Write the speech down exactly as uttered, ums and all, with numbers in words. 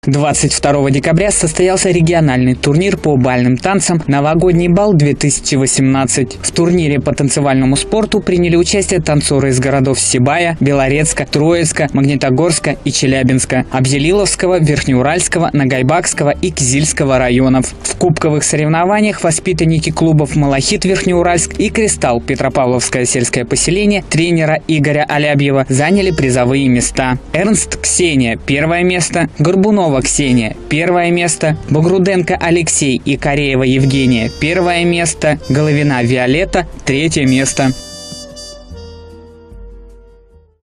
двадцать второго декабря состоялся региональный турнир по бальным танцам «Новогодний бал-две тысячи восемнадцать». В турнире по танцевальному спорту приняли участие танцоры из городов Сибая, Белорецка, Троицка, Магнитогорска и Челябинска, Абзелиловского, Верхнеуральского, Нагайбакского и Кизильского районов. В кубковых соревнованиях воспитанники клубов «Малахит» Верхнеуральск и «Кристалл» Петропавловское сельское поселение тренера Игоря Алябьева заняли призовые места. Эрнст Ксения – первое место, Горбунова Ксения – первое место, Багруденко Алексей и Кореева Евгения – первое место, Головина Виолетта – третье место.